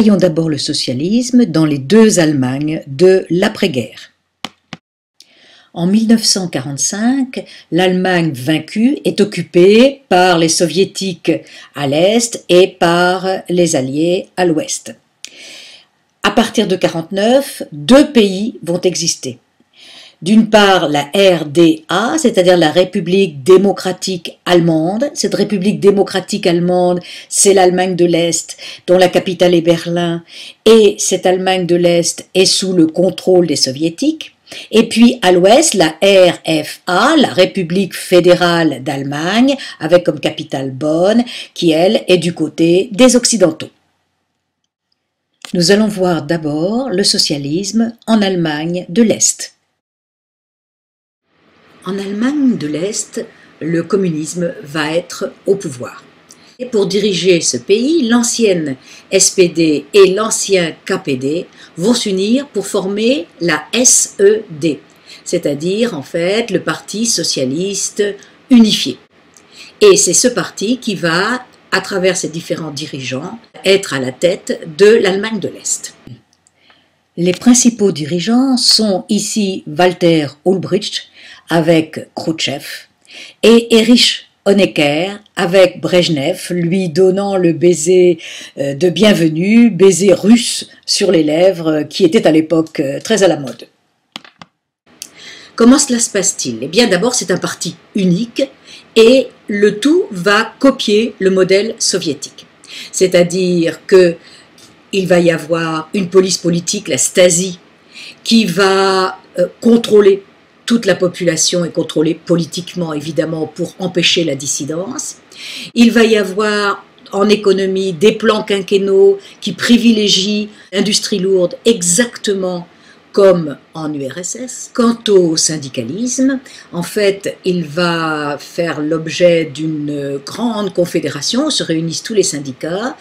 Voyons d'abord le socialisme dans les deux Allemagnes de l'après-guerre. En 1945, l'Allemagne vaincue est occupée par les soviétiques à l'est et par les alliés à l'ouest. À partir de 1949, deux pays vont exister. D'une part, la RDA, c'est-à-dire la République démocratique allemande. Cette République démocratique allemande, c'est l'Allemagne de l'Est, dont la capitale est Berlin, et cette Allemagne de l'Est est sous le contrôle des soviétiques. Et puis à l'ouest, la RFA, la République fédérale d'Allemagne, avec comme capitale Bonn, qui elle est du côté des Occidentaux. Nous allons voir d'abord le socialisme en Allemagne de l'Est. En Allemagne de l'Est, le communisme va être au pouvoir. Et pour diriger ce pays, l'ancienne SPD et l'ancien KPD vont s'unir pour former la SED, c'est-à-dire en fait le Parti socialiste unifié. Et c'est ce parti qui va, à travers ses différents dirigeants, être à la tête de l'Allemagne de l'Est. Les principaux dirigeants sont ici Walter Ulbricht avec Khrouchtchev et Erich Honecker avec Brejnev, lui donnant le baiser de bienvenue, baiser russe sur les lèvres qui était à l'époque très à la mode. Comment cela se passe-t-il? Eh bien d'abord c'est un parti unique et le tout va copier le modèle soviétique. C'est-à-dire qu'il va y avoir une police politique, la Stasi, qui va contrôler toute la population est contrôlée politiquement, évidemment, pour empêcher la dissidence. Il va y avoir en économie des plans quinquennaux qui privilégient l'industrie lourde exactement comme en URSS. Quant au syndicalisme, en fait, il va faire l'objet d'une grande confédération où se réunissent tous les syndicats.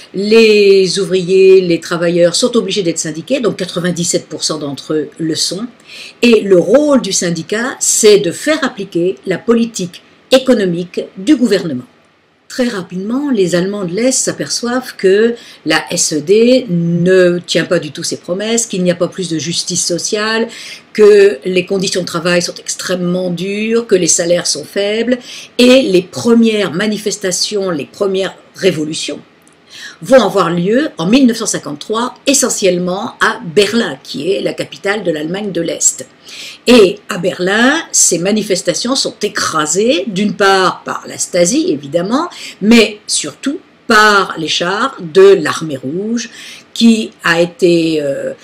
Les ouvriers, les travailleurs sont obligés d'être syndiqués, donc 97% d'entre eux le sont. Et le rôle du syndicat, c'est de faire appliquer la politique économique du gouvernement. Très rapidement, les Allemands de l'Est s'aperçoivent que la SED ne tient pas du tout ses promesses, qu'il n'y a pas plus de justice sociale, que les conditions de travail sont extrêmement dures, que les salaires sont faibles, et les premières manifestations, les premières révolutions vont avoir lieu en 1953, essentiellement à Berlin, qui est la capitale de l'Allemagne de l'Est. Et à Berlin, ces manifestations sont écrasées, d'une part par la Stasi, évidemment, mais surtout par les chars de l'armée rouge, qui a été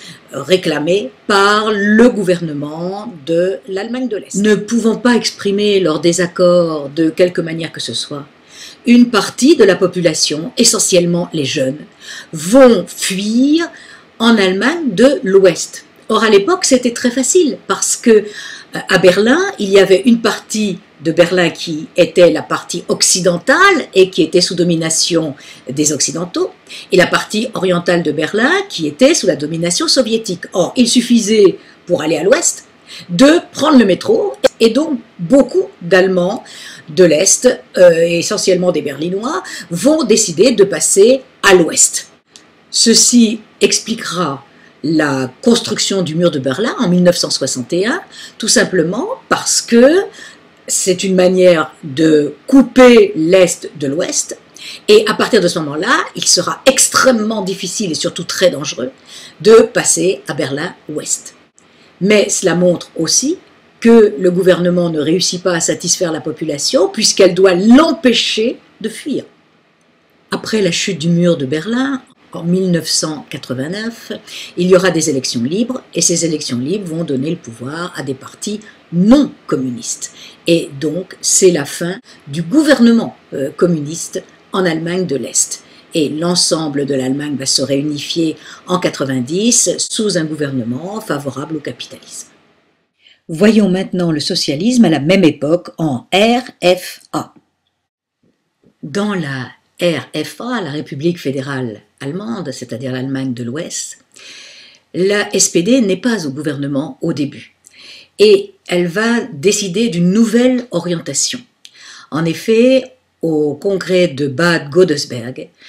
réclamé par le gouvernement de l'Allemagne de l'Est. Ne pouvant pas exprimer leur désaccord de quelque manière que ce soit, une partie de la population, essentiellement les jeunes, vont fuir en Allemagne de l'Ouest. Or, à l'époque, c'était très facile parce que à Berlin, il y avait une partie de Berlin qui était la partie occidentale et qui était sous domination des Occidentaux, et la partie orientale de Berlin qui était sous la domination soviétique. Or, il suffisait, pour aller à l'Ouest, de prendre le métro, et donc beaucoup d'Allemands de l'Est, essentiellement des Berlinois, vont décider de passer à l'Ouest. Ceci expliquera la construction du mur de Berlin en 1961, tout simplement parce que c'est une manière de couper l'Est de l'Ouest, et à partir de ce moment-là, il sera extrêmement difficile et surtout très dangereux de passer à Berlin-Ouest. Mais cela montre aussi que le gouvernement ne réussit pas à satisfaire la population puisqu'elle doit l'empêcher de fuir. Après la chute du mur de Berlin, en 1989, il y aura des élections libres et ces élections libres vont donner le pouvoir à des partis non communistes. Et donc, c'est la fin du gouvernement communiste en Allemagne de l'Est. Et l'ensemble de l'Allemagne va se réunifier en 90 sous un gouvernement favorable au capitalisme. Voyons maintenant le socialisme à la même époque en RFA. Dans la RFA, la République fédérale allemande, c'est-à-dire l'Allemagne de l'Ouest, la SPD n'est pas au gouvernement au début et elle va décider d'une nouvelle orientation. En effet, au congrès de Bad Godesberg,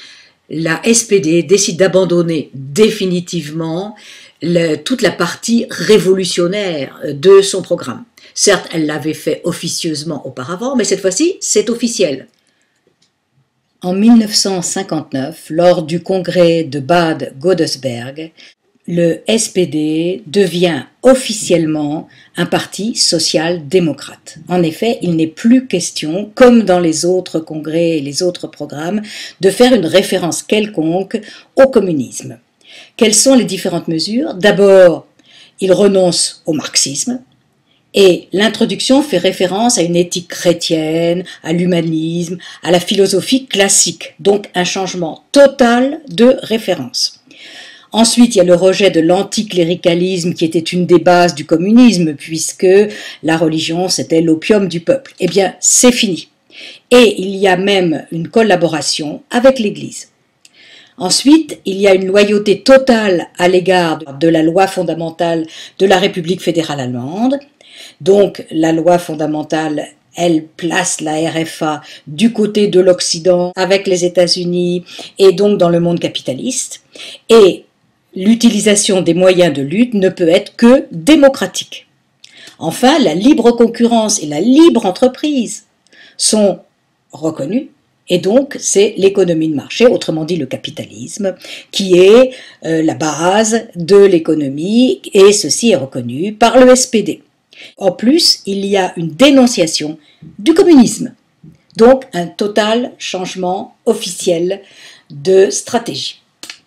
la SPD décide d'abandonner définitivement toute la partie révolutionnaire de son programme. Certes, elle l'avait fait officieusement auparavant, mais cette fois-ci, c'est officiel. En 1959, lors du congrès de Bad Godesberg, le SPD devient officiellement un parti social-démocrate. En effet, il n'est plus question, comme dans les autres congrès et les autres programmes, de faire une référence quelconque au communisme. Quelles sont les différentes mesures? D'abord, il renonce au marxisme et l'introduction fait référence à une éthique chrétienne, à l'humanisme, à la philosophie classique, donc un changement total de référence. Ensuite, il y a le rejet de l'anticléricalisme qui était une des bases du communisme puisque la religion c'était l'opium du peuple. Eh bien, c'est fini. Et il y a même une collaboration avec l'Église. Ensuite, il y a une loyauté totale à l'égard de la loi fondamentale de la République fédérale allemande. Donc, la loi fondamentale, elle place la RFA du côté de l'Occident avec les États-Unis et donc dans le monde capitaliste. Et l'utilisation des moyens de lutte ne peut être que démocratique. Enfin, la libre concurrence et la libre entreprise sont reconnues. Et donc, c'est l'économie de marché, autrement dit le capitalisme, qui est la base de l'économie, et ceci est reconnu par le SPD. En plus, il y a une dénonciation du communisme, donc un total changement officiel de stratégie.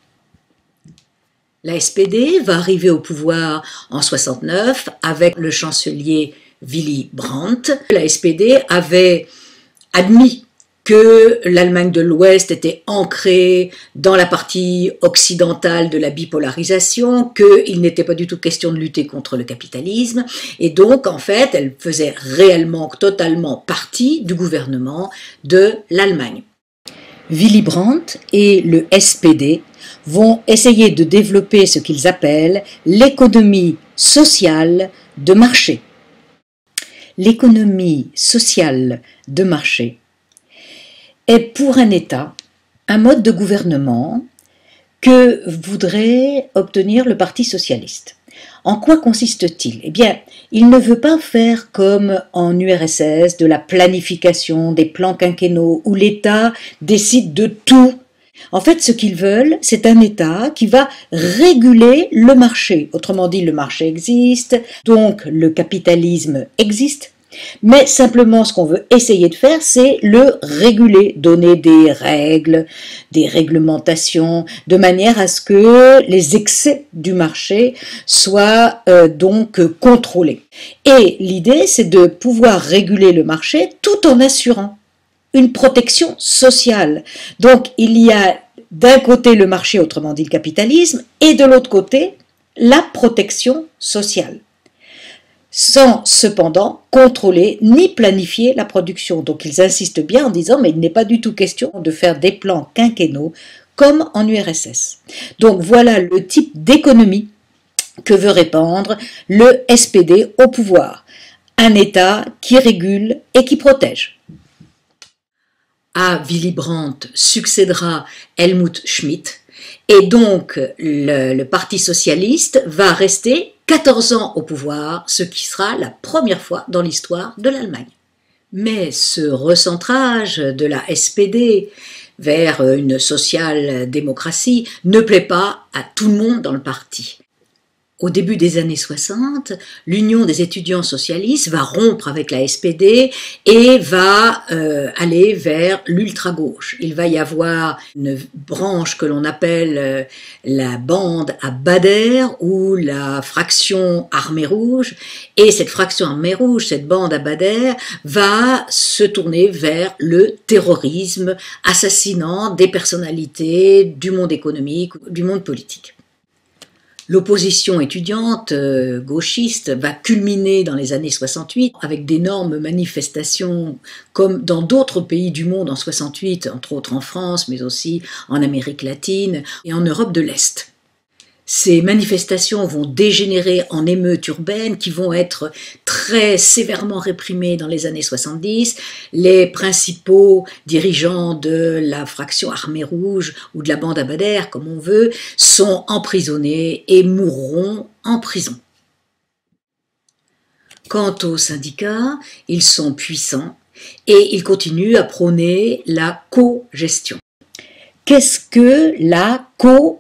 La SPD va arriver au pouvoir en 1969 avec le chancelier Willy Brandt. La SPD avait admis que l'Allemagne de l'Ouest était ancrée dans la partie occidentale de la bipolarisation, qu'il n'était pas du tout question de lutter contre le capitalisme, et donc en fait elle faisait réellement, totalement partie du gouvernement de l'Allemagne. Willy Brandt et le SPD vont essayer de développer ce qu'ils appellent l'économie sociale de marché. L'économie sociale de marché est pour un État un mode de gouvernement que voudrait obtenir le Parti socialiste. En quoi consiste-t-il? Eh bien, il ne veut pas faire comme en URSS de la planification, des plans quinquennaux où l'État décide de tout. En fait, ce qu'ils veulent, c'est un État qui va réguler le marché. Autrement dit, le marché existe, donc le capitalisme existe. Mais simplement, ce qu'on veut essayer de faire, c'est le réguler, donner des règles, des réglementations, de manière à ce que les excès du marché soient donc contrôlés. Et l'idée, c'est de pouvoir réguler le marché tout en assurant une protection sociale. Donc, il y a d'un côté le marché, autrement dit le capitalisme, et de l'autre côté, la protection sociale, sans cependant contrôler ni planifier la production. Donc ils insistent bien en disant mais il n'est pas du tout question de faire des plans quinquennaux comme en URSS. Donc voilà le type d'économie que veut répandre le SPD au pouvoir. Un État qui régule et qui protège. À Willy Brandt succédera Helmut Schmidt et donc le Parti socialiste va rester 14 ans au pouvoir, ce qui sera la première fois dans l'histoire de l'Allemagne. Mais ce recentrage de la SPD vers une social-démocratie ne plaît pas à tout le monde dans le parti. Au début des années 60, l'Union des étudiants socialistes va rompre avec la SPD et va aller vers l'ultra-gauche. Il va y avoir une branche que l'on appelle la bande à Bader ou la fraction Armée Rouge. Et cette fraction Armée Rouge, cette bande à Bader, va se tourner vers le terrorisme, assassinant des personnalités du monde économique, du monde politique. L'opposition étudiante gauchiste va culminer dans les années 68 avec d'énormes manifestations comme dans d'autres pays du monde en 68, entre autres en France, mais aussi en Amérique latine et en Europe de l'Est. Ces manifestations vont dégénérer en émeutes urbaines qui vont être très sévèrement réprimées dans les années 70. Les principaux dirigeants de la fraction Armée Rouge ou de la bande Abadère, comme on veut, sont emprisonnés et mourront en prison. Quant aux syndicats, ils sont puissants et ils continuent à prôner la cogestion. Qu'est-ce que la cogestion ?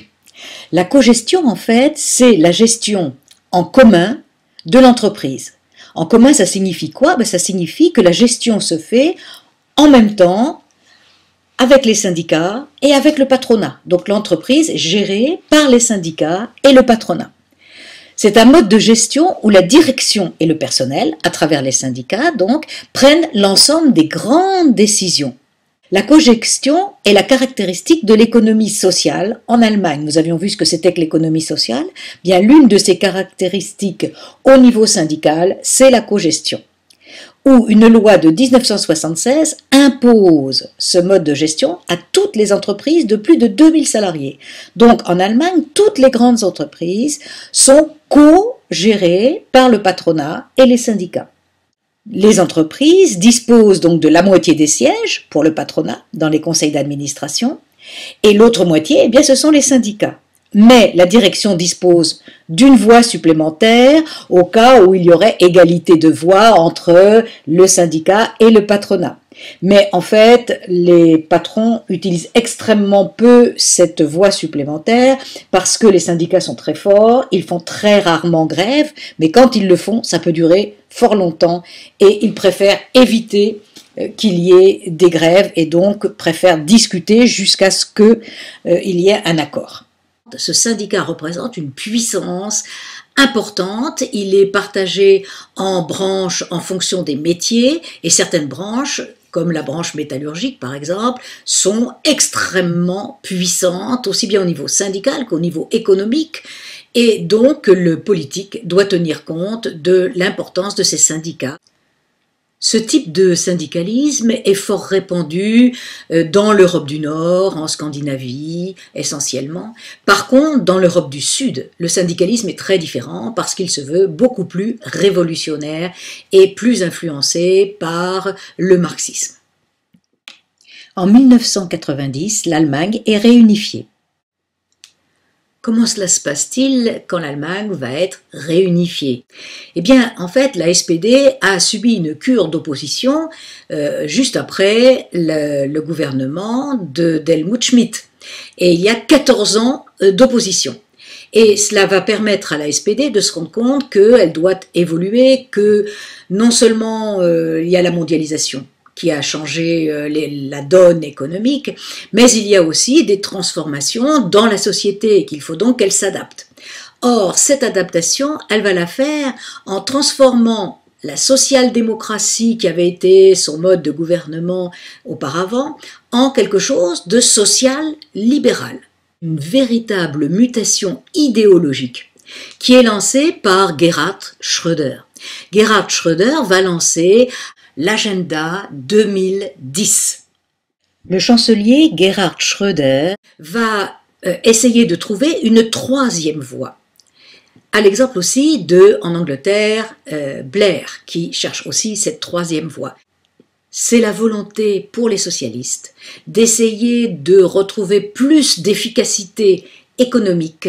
La cogestion, en fait, c'est la gestion en commun de l'entreprise. En commun, ça signifie quoi? Ça signifie que la gestion se fait en même temps avec les syndicats et avec le patronat. Donc l'entreprise est gérée par les syndicats et le patronat. C'est un mode de gestion où la direction et le personnel, à travers les syndicats, donc, prennent l'ensemble des grandes décisions. La cogestion est la caractéristique de l'économie sociale en Allemagne. Nous avions vu ce que c'était que l'économie sociale. Bien, l'une de ces caractéristiques au niveau syndical, c'est la cogestion, où une loi de 1976 impose ce mode de gestion à toutes les entreprises de plus de 2000 salariés. Donc, en Allemagne, toutes les grandes entreprises sont co-gérées par le patronat et les syndicats. Les entreprises disposent donc de la moitié des sièges pour le patronat dans les conseils d'administration et l'autre moitié, ce sont les syndicats. Mais la direction dispose d'une voix supplémentaire au cas où il y aurait égalité de voix entre le syndicat et le patronat. Mais en fait, les patrons utilisent extrêmement peu cette voix supplémentaire parce que les syndicats sont très forts, ils font très rarement grève, mais quand ils le font, ça peut durer fort longtemps et ils préfèrent éviter qu'il y ait des grèves et donc préfèrent discuter jusqu'à ce qu'il y ait un accord. Ce syndicat représente une puissance importante, il est partagé en branches en fonction des métiers et certaines branches, comme la branche métallurgique par exemple, sont extrêmement puissantes, aussi bien au niveau syndical qu'au niveau économique, et donc le politique doit tenir compte de l'importance de ces syndicats. Ce type de syndicalisme est fort répandu dans l'Europe du Nord, en Scandinavie essentiellement. Par contre, dans l'Europe du Sud, le syndicalisme est très différent parce qu'il se veut beaucoup plus révolutionnaire et plus influencé par le marxisme. En 1990, l'Allemagne est réunifiée. Comment cela se passe-t-il quand l'Allemagne va être réunifiée? En fait, la SPD a subi une cure d'opposition juste après le gouvernement d'Helmut Schmidt. Et il y a 14 ans d'opposition. Et cela va permettre à la SPD de se rendre compte qu'elle doit évoluer, que non seulement il y a la mondialisation qui a changé la donne économique, mais il y a aussi des transformations dans la société et qu'il faut donc qu'elle s'adapte. Or, cette adaptation, elle va la faire en transformant la social-démocratie qui avait été son mode de gouvernement auparavant en quelque chose de social-libéral. Une véritable mutation idéologique qui est lancée par Gerhard Schröder. Gerhard Schröder va lancer l'agenda 2010. Le chancelier Gerhard Schröder va essayer de trouver une troisième voie. À l'exemple aussi en Angleterre, Blair, qui cherche aussi cette troisième voie. C'est la volonté pour les socialistes d'essayer de retrouver plus d'efficacité économique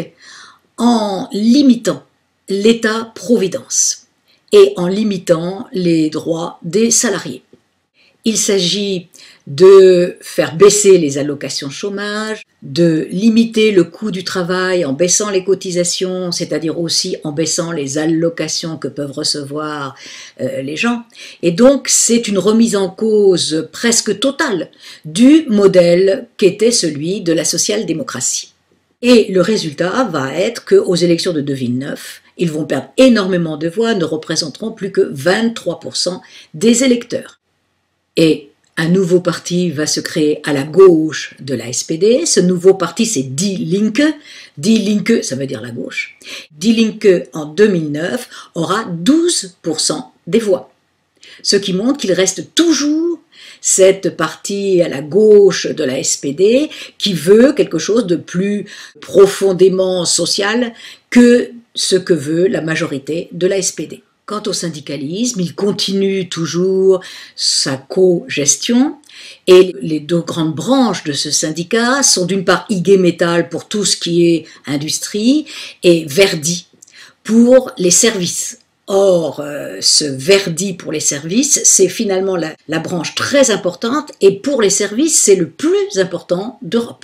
en limitant l'État-providence et en limitant les droits des salariés. Il s'agit de faire baisser les allocations chômage, de limiter le coût du travail en baissant les cotisations, c'est-à-dire aussi en baissant les allocations que peuvent recevoir les gens. Et donc, c'est une remise en cause presque totale du modèle qu'était celui de la social-démocratie. Et le résultat va être qu'aux élections de 2009, ils vont perdre énormément de voix, ne représenteront plus que 23% des électeurs. Et un nouveau parti va se créer à la gauche de la SPD. Ce nouveau parti, c'est Die Linke. Die Linke, ça veut dire la gauche. Die Linke, en 2009, aura 12% des voix. Ce qui montre qu'il reste toujours cette partie à la gauche de la SPD qui veut quelque chose de plus profondément social que ce que veut la majorité de la SPD. Quant au syndicalisme, il continue toujours sa co-gestion et les deux grandes branches de ce syndicat sont d'une part IG Metall pour tout ce qui est industrie et Verdi pour les services. Or, ce Verdi pour les services, c'est finalement la branche très importante et pour les services, c'est le plus important d'Europe.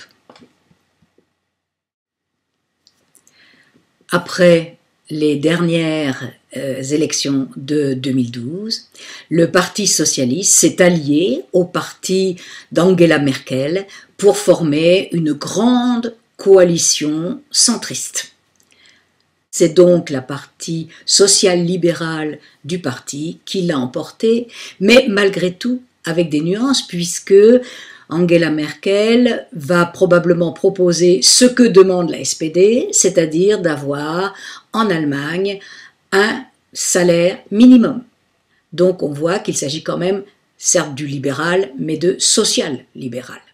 Après les dernières élections de 2012, le Parti socialiste s'est allié au parti d'Angela Merkel pour former une grande coalition centriste. C'est donc la partie social-libérale du parti qui l'a emporté, mais malgré tout avec des nuances puisque Angela Merkel va probablement proposer ce que demande la SPD, c'est-à-dire d'avoir en Allemagne un salaire minimum. Donc on voit qu'il s'agit quand même, certes du libéral, mais de social-libéral.